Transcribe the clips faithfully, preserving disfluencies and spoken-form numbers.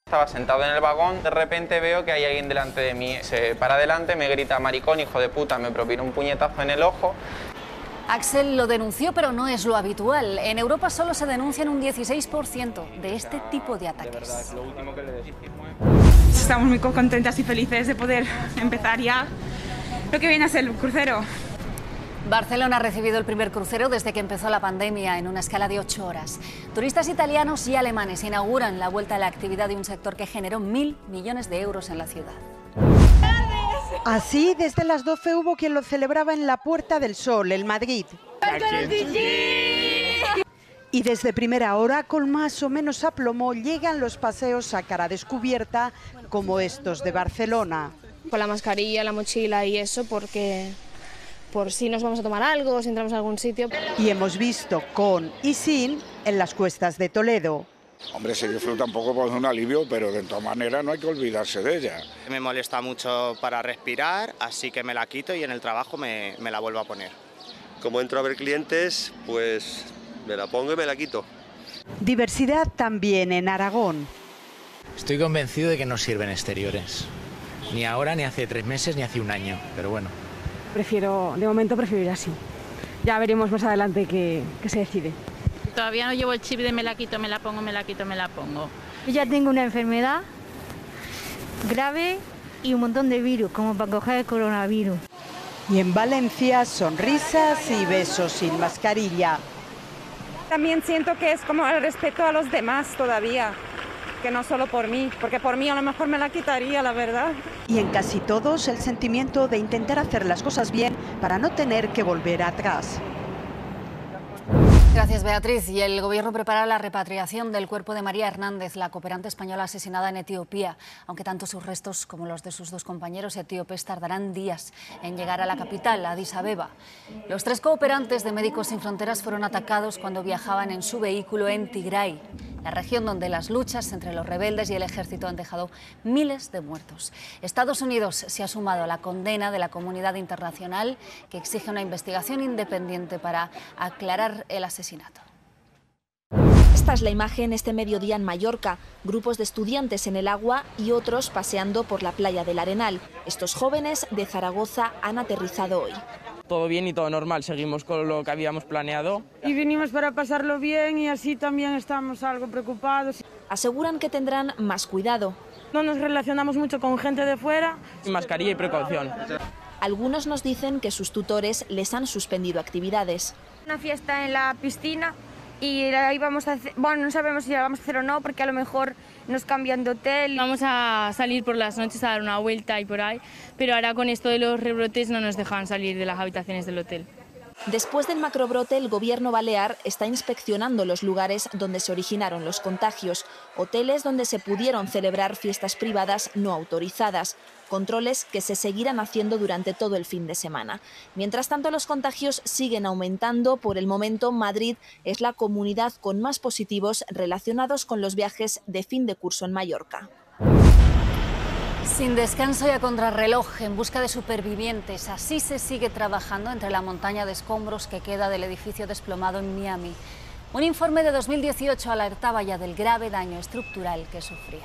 Estaba sentado en el vagón, de repente veo que hay alguien delante de mí. Se para adelante, me grita maricón, hijo de puta, me propina un puñetazo en el ojo. Axel lo denunció, pero no es lo habitual. En Europa solo se denuncian un dieciséis por ciento de este tipo de ataques. De verdad, es lo último que le decís. Estamos muy contentas y felices de poder empezar ya lo que viene a ser el crucero. Barcelona ha recibido el primer crucero desde que empezó la pandemia en una escala de ocho horas. Turistas italianos y alemanes inauguran la vuelta a la actividad de un sector que generó mil millones de euros en la ciudad. Así, desde las doce hubo quien lo celebraba en la Puerta del Sol, el Madrid. Y desde primera hora, con más o menos aplomo, llegan los paseos a cara descubierta, como estos de Barcelona. Con la mascarilla, la mochila y eso, porque por si nos vamos a tomar algo, si entramos a algún sitio. Y hemos visto con y sin en las cuestas de Toledo. Hombre, se disfruta un poco por un alivio, pero de todas maneras no hay que olvidarse de ella. Me molesta mucho para respirar, así que me la quito y en el trabajo me, me la vuelvo a poner. Como entro a ver clientes, pues me la pongo y me la quito. Diversidad también en Aragón. Estoy convencido de que no sirven exteriores. Ni ahora, ni hace tres meses, ni hace un año, pero bueno. Prefiero, de momento prefiero ir así. Ya veremos más adelante qué, qué se decide. Todavía no llevo el chip de me la quito, me la pongo, me la quito, me la pongo. Yo ya tengo una enfermedad grave y un montón de virus, como para coger el coronavirus. Y en Valencia, sonrisas y besos sin mascarilla. También siento que es como el respeto a los demás todavía, que no solo por mí, porque por mí a lo mejor me la quitaría, la verdad. Y en casi todos el sentimiento de intentar hacer las cosas bien para no tener que volver atrás. Gracias, Beatriz. Y el Gobierno prepara la repatriación del cuerpo de María Hernández, la cooperante española asesinada en Etiopía, aunque tanto sus restos como los de sus dos compañeros etíopes tardarán días en llegar a la capital, Addis Abeba. Los tres cooperantes de Médicos Sin Fronteras fueron atacados cuando viajaban en su vehículo en Tigray, la región donde las luchas entre los rebeldes y el ejército han dejado miles de muertos. Estados Unidos se ha sumado a la condena de la comunidad internacional, que exige una investigación independiente para aclarar el asesinato. Esta es la imagen este mediodía en Mallorca, grupos de estudiantes en el agua y otros paseando por la playa del Arenal. Estos jóvenes de Zaragoza han aterrizado hoy. Todo bien y todo normal, seguimos con lo que habíamos planeado. Y vinimos para pasarlo bien y así también estamos algo preocupados. Aseguran que tendrán más cuidado. No nos relacionamos mucho con gente de fuera. Mascarilla y precaución. Algunos nos dicen que sus tutores les han suspendido actividades. Una fiesta en la piscina y la íbamos a hacer, bueno, no sabemos si la vamos a hacer o no, porque a lo mejor nos cambian de hotel. Vamos a salir por las noches a dar una vuelta y por ahí, pero ahora con esto de los rebrotes no nos dejan salir de las habitaciones del hotel. Después del macrobrote, el gobierno balear está inspeccionando los lugares donde se originaron los contagios, hoteles donde se pudieron celebrar fiestas privadas no autorizadas, controles que se seguirán haciendo durante todo el fin de semana. Mientras tanto, los contagios siguen aumentando. Por el momento, Madrid es la comunidad con más positivos relacionados con los viajes de fin de curso en Mallorca. Sin descanso y a contrarreloj, en busca de supervivientes. Así se sigue trabajando entre la montaña de escombros que queda del edificio desplomado en Miami. Un informe de dos mil dieciocho alertaba ya del grave daño estructural que sufría.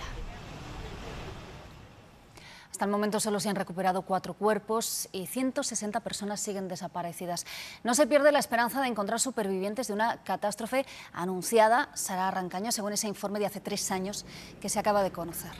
Hasta el momento solo se han recuperado cuatro cuerpos y ciento sesenta personas siguen desaparecidas. No se pierde la esperanza de encontrar supervivientes de una catástrofe anunciada. Sara Arrancaño, según ese informe de hace tres años que se acaba de conocer.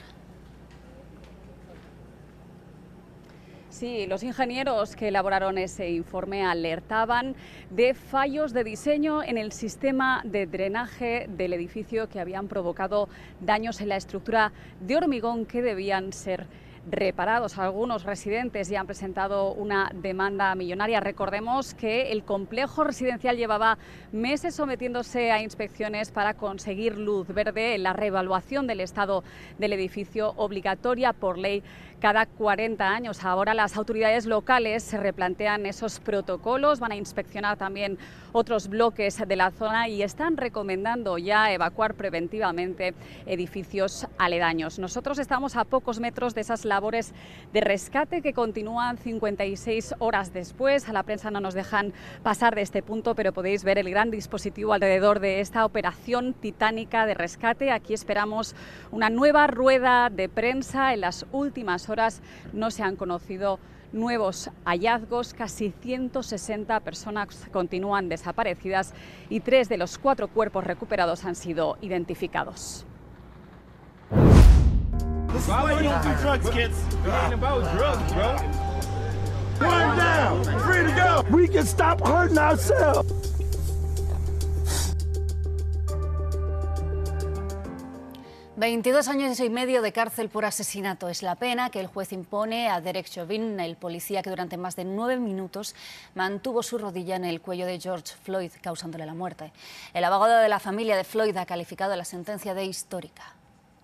Sí, los ingenieros que elaboraron ese informe alertaban de fallos de diseño en el sistema de drenaje del edificio que habían provocado daños en la estructura de hormigón que debían ser reparados. Algunos residentes ya han presentado una demanda millonaria. Recordemos que el complejo residencial llevaba meses sometiéndose a inspecciones para conseguir luz verde en la reevaluación del estado del edificio, obligatoria por ley cada cuarenta años. Ahora las autoridades locales se replantean esos protocolos, van a inspeccionar también otros bloques de la zona y están recomendando ya evacuar preventivamente edificios aledaños. Nosotros estamos a pocos metros de esas labores de rescate que continúan cincuenta y seis horas después. A la prensa no nos dejan pasar de este punto, pero podéis ver el gran dispositivo alrededor de esta operación titánica de rescate. Aquí esperamos una nueva rueda de prensa. En las últimas horas no se han conocido nuevos hallazgos, casi ciento sesenta personas continúan desaparecidas y tres de los cuatro cuerpos recuperados han sido identificados. veintidós años y medio de cárcel por asesinato es la pena que el juez impone a Derek Chauvin, el policía que durante más de nueve minutos mantuvo su rodilla en el cuello de George Floyd, causándole la muerte. El abogado de la familia de Floyd ha calificado la sentencia de histórica.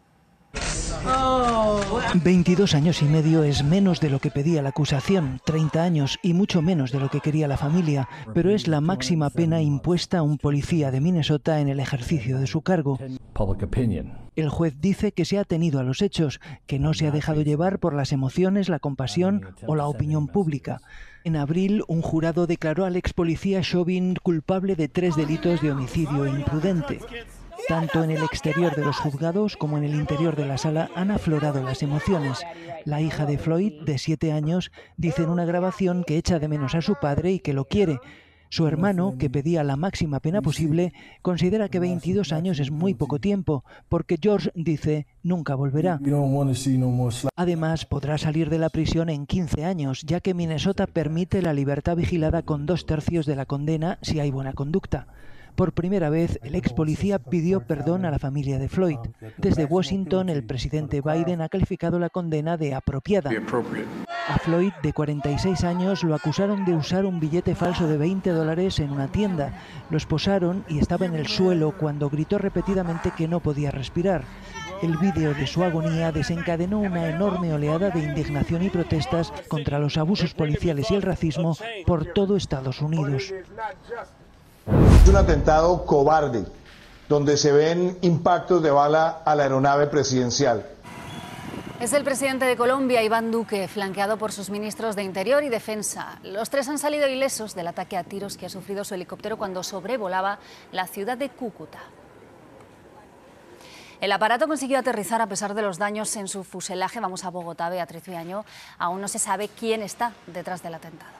veintidós años y medio es menos de lo que pedía la acusación, treinta años y mucho menos de lo que quería la familia, pero es la máxima pena impuesta a un policía de Minnesota en el ejercicio de su cargo. El juez dice que se ha atenido a los hechos, que no se ha dejado llevar por las emociones, la compasión o la opinión pública. En abril, un jurado declaró al ex policía Chauvin culpable de tres delitos de homicidio imprudente. Tanto en el exterior de los juzgados como en el interior de la sala han aflorado las emociones. La hija de Floyd, de siete años, dice en una grabación que echa de menos a su padre y que lo quiere. Su hermano, que pedía la máxima pena posible, considera que veintidós años es muy poco tiempo, porque George, dice, nunca volverá. Además, podrá salir de la prisión en quince años, ya que Minnesota permite la libertad vigilada con dos tercios de la condena si hay buena conducta. Por primera vez, el ex policía pidió perdón a la familia de Floyd. Desde Washington, el presidente Biden ha calificado la condena de apropiada. A Floyd, de cuarenta y seis años, lo acusaron de usar un billete falso de veinte dólares en una tienda. Lo esposaron y estaba en el suelo cuando gritó repetidamente que no podía respirar. El vídeo de su agonía desencadenó una enorme oleada de indignación y protestas contra los abusos policiales y el racismo por todo Estados Unidos. Es un atentado cobarde, donde se ven impactos de bala a la aeronave presidencial. Es el presidente de Colombia, Iván Duque, flanqueado por sus ministros de Interior y Defensa. Los tres han salido ilesos del ataque a tiros que ha sufrido su helicóptero cuando sobrevolaba la ciudad de Cúcuta. El aparato consiguió aterrizar a pesar de los daños en su fuselaje. Vamos a Bogotá, Beatriz Viaño. Aún no se sabe quién está detrás del atentado.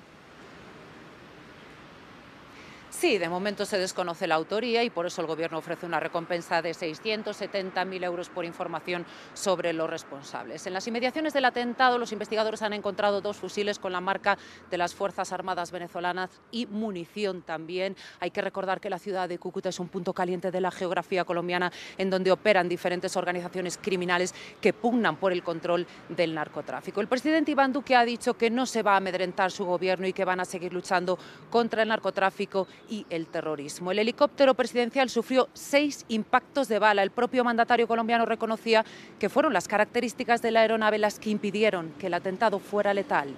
Sí, de momento se desconoce la autoría y por eso el Gobierno ofrece una recompensa de seiscientos setenta mil euros por información sobre los responsables. En las inmediaciones del atentado, los investigadores han encontrado dos fusiles con la marca de las Fuerzas Armadas venezolanas y munición también. Hay que recordar que la ciudad de Cúcuta es un punto caliente de la geografía colombiana en donde operan diferentes organizaciones criminales que pugnan por el control del narcotráfico. El presidente Iván Duque ha dicho que no se va a amedrentar su gobierno y que van a seguir luchando contra el narcotráfico y el terrorismo. El helicóptero presidencial sufrió seis impactos de bala. El propio mandatario colombiano reconocía que fueron las características de la aeronave las que impidieron que el atentado fuera letal.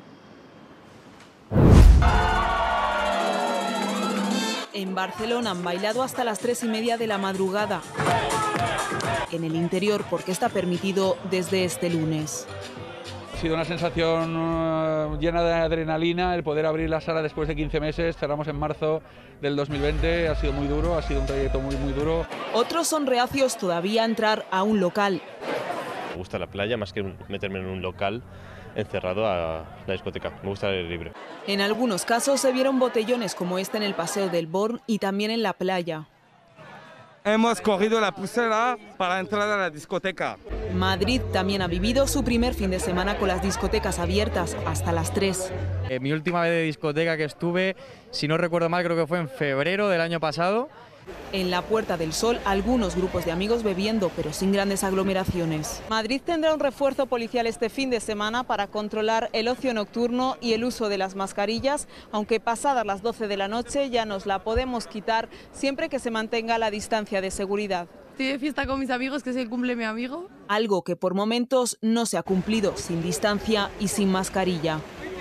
En Barcelona han bailado hasta las tres y media de la madrugada. En el interior, porque está permitido desde este lunes. Ha sido una sensación uh, llena de adrenalina el poder abrir la sala después de quince meses. Cerramos en marzo del dos mil veinte, ha sido muy duro, ha sido un trayecto muy, muy duro. Otros son reacios todavía a entrar a un local. Me gusta la playa más que meterme en un local encerrado a la discoteca. Me gusta el aire libre. En algunos casos se vieron botellones como este en el Paseo del Born y también en la playa. Hemos cogido la pulsera para entrar a la discoteca. Madrid también ha vivido su primer fin de semana con las discotecas abiertas hasta las tres. Eh, mi última vez de discoteca que estuve, si no recuerdo mal, creo que fue en febrero del año pasado. En la Puerta del Sol, algunos grupos de amigos bebiendo, pero sin grandes aglomeraciones. Madrid tendrá un refuerzo policial este fin de semana para controlar el ocio nocturno y el uso de las mascarillas, aunque pasadas las doce de la noche ya nos la podemos quitar siempre que se mantenga la distancia de seguridad. Estoy de fiesta con mis amigos, que es el cumple de mi amigo. Algo que por momentos no se ha cumplido, sin distancia y sin mascarilla.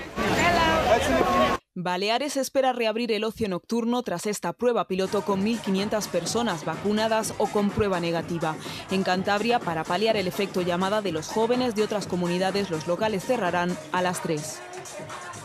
Baleares espera reabrir el ocio nocturno tras esta prueba piloto con mil quinientas personas vacunadas o con prueba negativa. En Cantabria, para paliar el efecto llamada de los jóvenes de otras comunidades, los locales cerrarán a las tres.